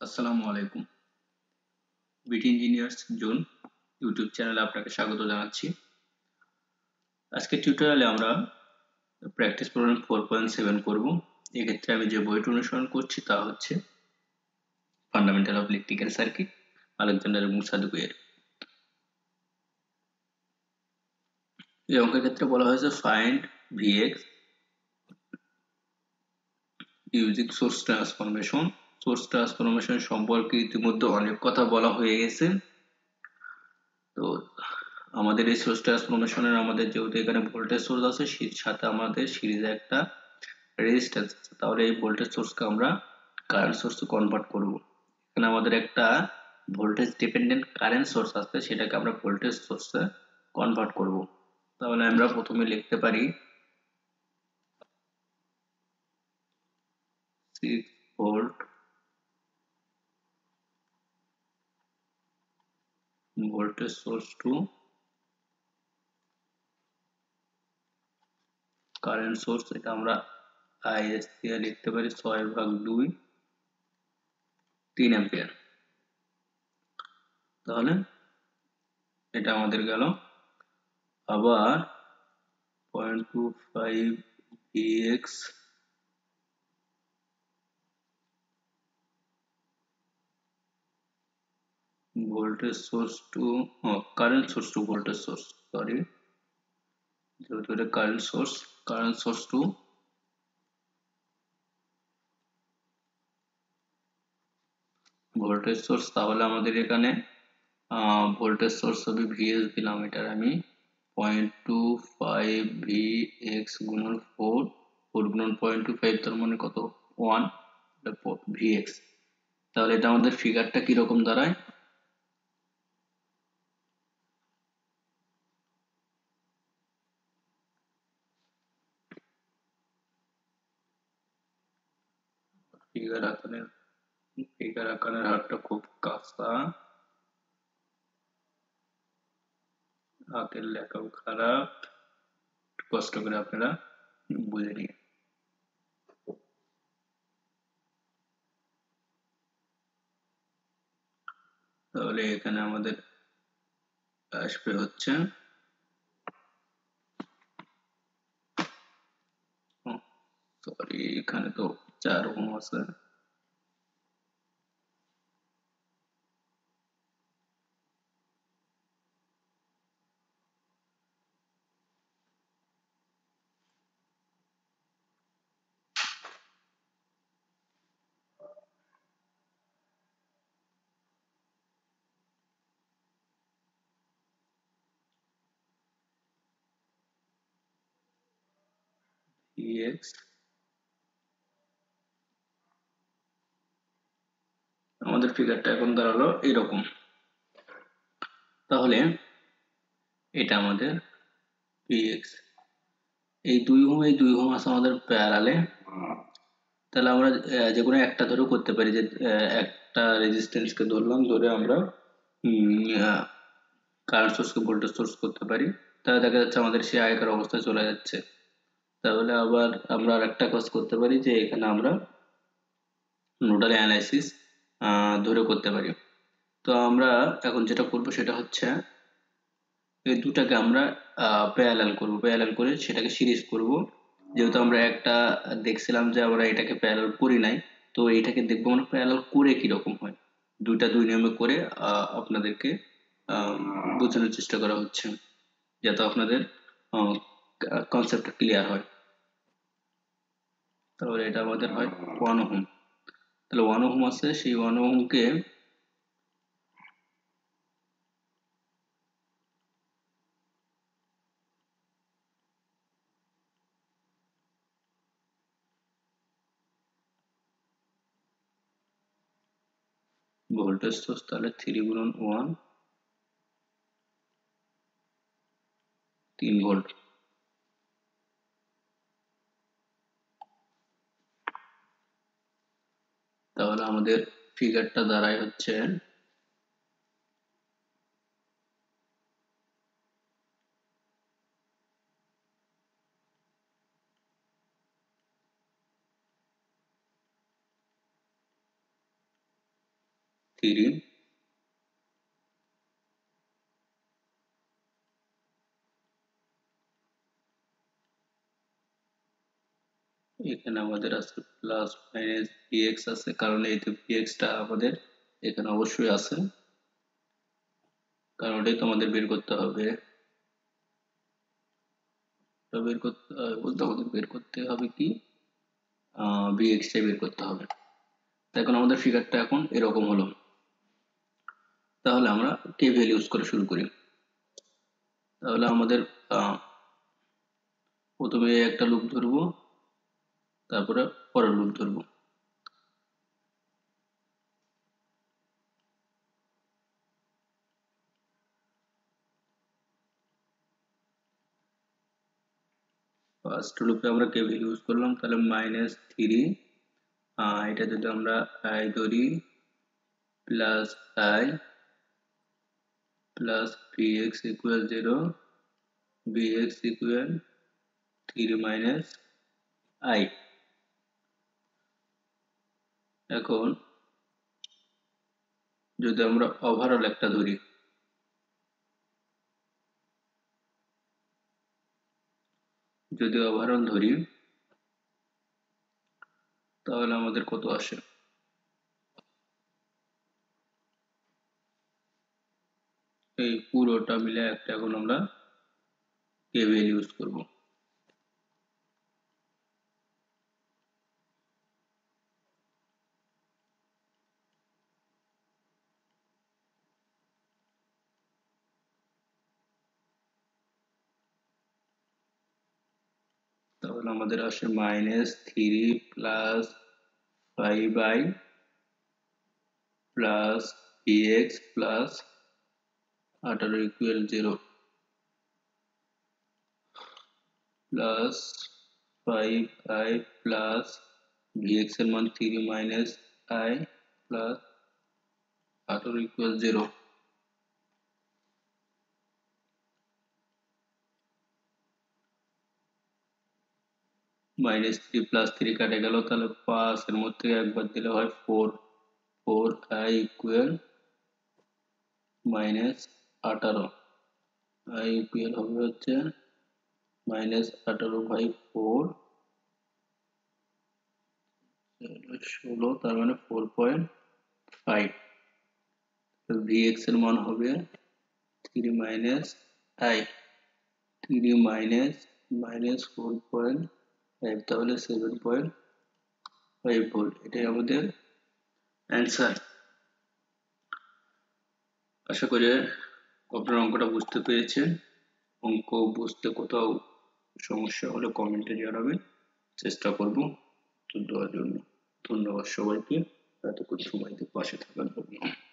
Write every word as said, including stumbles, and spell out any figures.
আসসালামু আলাইকুম। বিটি ইঞ্জিনিয়ার্স জোন ইউটিউব চ্যানেলে আপনাকে স্বাগত জানাচ্ছি। আজকের টিউটোরিয়ালে আমরা practice problem four point seven করব। এক্ষেত্রে আমি যে বইটি অনুসরণ করছি তা হচ্ছে fundamental of electrical circuit, Alexander এবং সাদিকু এর। এই অঙ্কের ক্ষেত্রে বলা হয়েছে find VX using source transformation. Source transformation সম্পর্কে ইতিমধ্যে অনেক কথা বলা হয়ে গেছে। তো আমাদের এই সোর্স ট্রান্সফরমেশনের আমাদের যেহেতু এখানে ভোল্টেজ সোর্স আছে, সাথে আমাদের সিরিজে একটা রেজিস্ট্যান্স আছে, তাহলে এই ভোল্টেজ সোর্সকে আমরা কারেন্ট সোর্সে কনভার্ট করব। এখানে আমাদের একটা ভোল্টেজ ডিপেন্ডেন্ট কারেন্ট সোর্স আছে, সেটাকে আমরা ভোল্টেজ সোর্সে কনভার্ট করব। তাহলে আমরা প্রথমে লিখতে পারি six volt voltage source to current source, এটা আমরা আইএস দিয়ে লিখতে পারি ছয় ভাগ দুই তিন অ্যাম্পিয়ার। তাহলে এটা আমাদের গেল। আবার point two five VX voltage source to oh, current source to voltage source, sorry, যেহেতু এটা current source current source to voltage source। তাহলে আমাদের এখানে ভোল্টেজ সোর্স হবে ভিএস দিলাম, এটার আমি পয়েন্ট টু ফাইভ ভিএক্স গুণন ফোর ফোর গুণন পয়েন্ট টু ফাইভ, তার মানে কত ওয়ান ভিএক্স। তাহলে এটা আমাদের ফিগারটা কিরকম দাঁড়ায়, ফিগার আকারের ফিগার আকারের হারটা খুব কাঁচা, হাতের লেখাও খারাপ, কষ্ট করে আপনারা বুঝে নিন। তাহলে এখানে আমাদের আসবে হচ্ছে সরি এখানে তো চার ওহম আছে, ভিএক্স আমাদের ফিগারটা এখন দাঁড়ালো এরকম। তাহলে এটা আমাদের ভিএক্স, এই দুই ওহম এই দুই ওহম আছে আমাদের প্যারালালে। তাহলে আমরা যে কোনো একটা ধরে করতে পারি, যে একটা রেজিস্ট্যান্সকে ধরলাম, ধরে আমরা কারেন্ট সোর্সকে ভোল্টেজ সোর্স করতে পারি। তাহলে দেখা যাচ্ছে আমাদের সেই আগেকার অবস্থায় চলে যাচ্ছে। তাহলে আবার আমরা আরেকটা কাজ করতে পারি, যে এখানে আমরা নোডাল অ্যানালাইসিস ধরে করতে পারি। তো আমরা এখন যেটা করব সেটা হচ্ছে এই দুটাকে আমরা প্যারালাল করব, প্যারালাল করে সেটাকে সিরিজ করব। যেহেতু আমরা একটা দেখছিলাম যে আমরা এটাকে প্যারালাল করি নাই, তো এটাকে দেখবো আমরা প্যারালাল করে কিরকম হয়। দুইটা দুই নিয়মে করে আপনাদেরকে বোঝানোর চেষ্টা করা হচ্ছে, যাতে আপনাদের কনসেপ্টটা ক্লিয়ার হয়। তাহলে এটা আমাদের হয় ওয়ান ওহম। তাহলে ওয়ান ওহম আছে, সেই ওয়ান ওহমকে ভোল্টেজ সোর্স, তাহলে থ্রি গুণন ওয়ান তিন ভোল্ট। তাহলে আমাদের ফিগারটা দাঁড়ায় হচ্ছে থ্রি এখানে আমাদের আছে প্লাস মাইনাস bx আছে, কারণ এই তো bx টা আমাদের এখানে অবশ্যই আছে, কারণ ওটাই তো আমাদের বের করতে হবে। এটা বের করতে হবে বলতে আমাদের বের করতে হবে কি bx টা বের করতে হবে। তো এখন আমাদের ফিগারটা এখন এরকম হলো। তাহলে আমরা কে ভ্যালু ইউজ করে শুরু করি। তাহলে আমাদের প্রথমে একটা লুপ ধরবো, তারপরে পরের লুপ ধরবো। ফার্স্ট লুপে আমরা কে ভ্যালু ইউজ করলাম, তাহলে মাইনাস থ্রি, এটা যদি আমরা আই ধরি plus I plus bx equal zero, bx equal three minus I. এখন যদি আমরা ওভারঅল একটা ধরি, যদি ওভারঅল ধরি তাহলে আমাদের কত আসে, এই পুরোটা মিলে একটা এখন আমরা কে ভ্যালু ইউজ করব। তাহলে আমাদের আসে minus three plus five I plus bx plus আঠারো equal zero plus five I plus bx এর মান থ্রি মাইনাস আই প্লাস আঠারো equal zero. Minus three plus three কাটে গেল, তাহলে পাঁচ এর মধ্যে একবার দিলে হয় four, four I equal minus আঠারো, আই ইকুয়াল হবে হচ্ছে মাইনাস আঠারো বাই ফোর ষোলো, তার মানে ফোর পয়েন্ট ফাইভ। vx এর মান হবে three minus I, three minus minus four point five, তাহলে সেভেন পয়েন্ট ফাইভ ভোল্ট। এটাই আমাদের অ্যান্সার। আশা করি আপনারা অঙ্কটা বুঝতে পেরেছেন। অঙ্ক বুঝতে কোথাও সমস্যা হলে কমেন্টে জানাবেন, চেষ্টা করব উত্তর দেওয়ার জন্য। ধন্যবাদ সবাইকে এতক্ষণ সময় দিয়ে পাশে থাকার জন্য।